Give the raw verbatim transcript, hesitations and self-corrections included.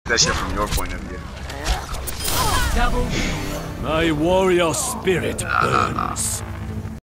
that shit from your point of view. Double. My warrior spirit burns.